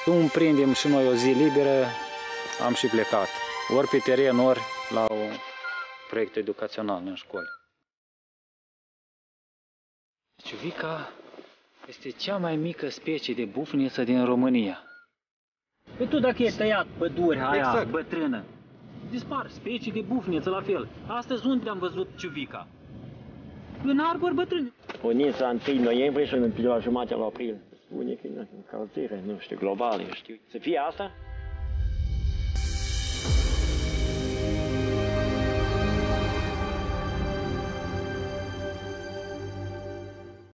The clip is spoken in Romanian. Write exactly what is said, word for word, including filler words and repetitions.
Cum prindem și noi o zi liberă, am și plecat. Ori pe teren, ori la un proiect educațional în școli. Ciuvica este cea mai mică specie de bufniță din România. Păi tu dacă e tăiat pădurea aia exact. bătrână, dispar specii de bufniță la fel. Astăzi unde am văzut ciuvica? În arbori bătrâni. Unița întâi noiembrie și în la jumătatea lui aprilie. Spune că e încălzire, nu știu, globală, știu. Să fie asta?